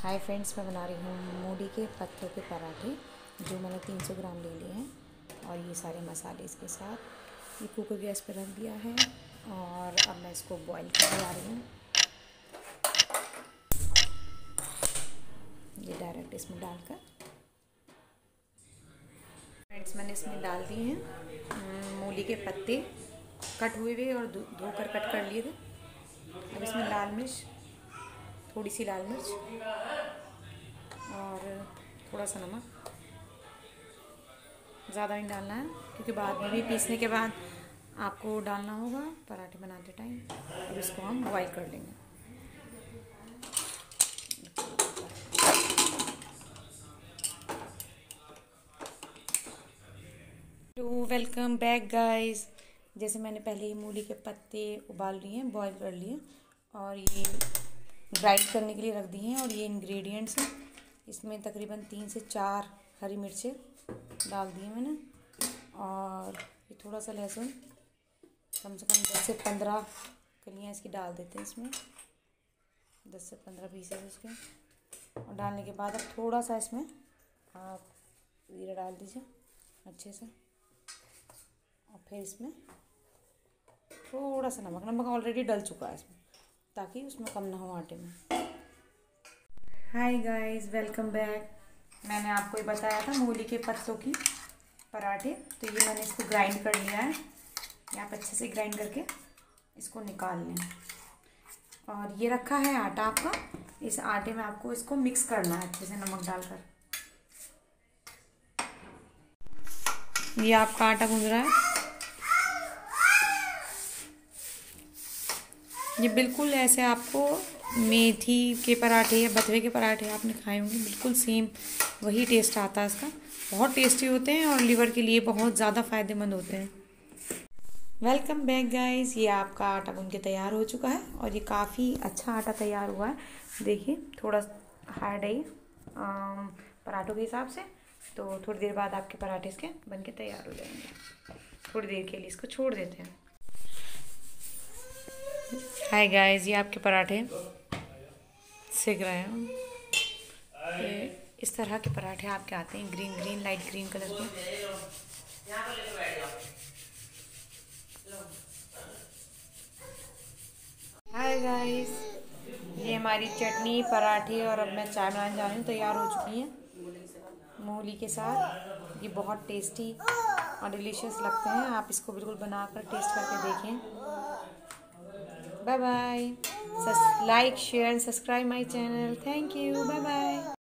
Hi friends, मैं बना रही हूँ मूली के पत्तों के पराठे जो मैंने 300 ग्राम ले लिए हैं और ये सारे मसाले इसके साथ। ये कुकर गैस पर रख दिया है और अब मैं इसको बॉईल करने जा रही हूँ। ये डायरेक्ट इसमें डालकर फ्रेंड्स मैंने इसमें डाल दिए हैं मूली के पत्ते कट हुए हुए और धोकर कट कर लिए थे। अब इसमें लाल मिर्च, थोड़ी सी लाल मिर्च और थोड़ा सा नमक, ज़्यादा नहीं डालना है क्योंकि बाद में भी पीसने के बाद आपको डालना होगा पराठे बनाते टाइम। अब इसको हम बॉईल कर लेंगे। तो वेलकम बैक गाइस। जैसे मैंने पहले ही मूली के पत्ते उबाल लिए हैं, बॉईल कर लिए और ये ग्राइंड करने के लिए रख दिए हैं। और ये इंग्रेडिएंट्स हैं, इसमें तकरीबन 3 से 4 हरी मिर्चें डाल दी हैं मैंने और ये थोड़ा सा लहसुन, कम से कम 10 से 15 कलियाँ इसकी डाल देते हैं इसमें, 10 से 15 पीसेस इसके। और डालने के बाद अब थोड़ा सा इसमें आप जीरा डाल दीजिए अच्छे से और फिर इसमें थोड़ा सा नमक ऑलरेडी डल चुका है इसमें ताकि उसमें कम ना हो आटे में। Hi guys, welcome back. मैंने आपको ये बताया था मूली के पत्तों की पराठे, तो ये मैंने इसको ग्राइंड कर लिया है। ये आप अच्छे से ग्राइंड करके इसको निकाल लें। और ये रखा है आटा आपका, इस आटे में आपको इसको मिक्स करना है अच्छे से नमक डालकर। ये आपका आटा गूंज रहा है, ये बिल्कुल ऐसे आपको मेथी के पराठे या बथुए के पराठे आपने खाए होंगे, बिल्कुल सेम वही टेस्ट आता है इसका। बहुत टेस्टी होते हैं और लीवर के लिए बहुत ज़्यादा फ़ायदेमंद होते हैं। Welcome back guys. ये आपका आटा गूंद के तैयार हो चुका है और ये काफ़ी अच्छा आटा तैयार हुआ है। देखिए थोड़ा हार्ड है पराठों के हिसाब से, तो थोड़ी देर बाद आपके पराठे इसके बन के तैयार हो जाएंगे। थोड़ी देर के लिए इसको छोड़ देते हैं। हाय गाइस, ये आपके पराठे सेक रहे हैं। ये इस तरह के पराठे आपके आते हैं, green green light green colour के। हाय गाइस, ये हमारी चटनी पराठे और अब मैं चाय बनाने जा रही हूँ, तैयार हो चुकी हैं मूली के साथ। ये बहुत टेस्टी और डिलीशियस लगते हैं। आप इसको बिल्कुल बनाकर टेस्ट करके देखें। Bye bye. Like, share and subscribe my channel. Thank you, bye bye.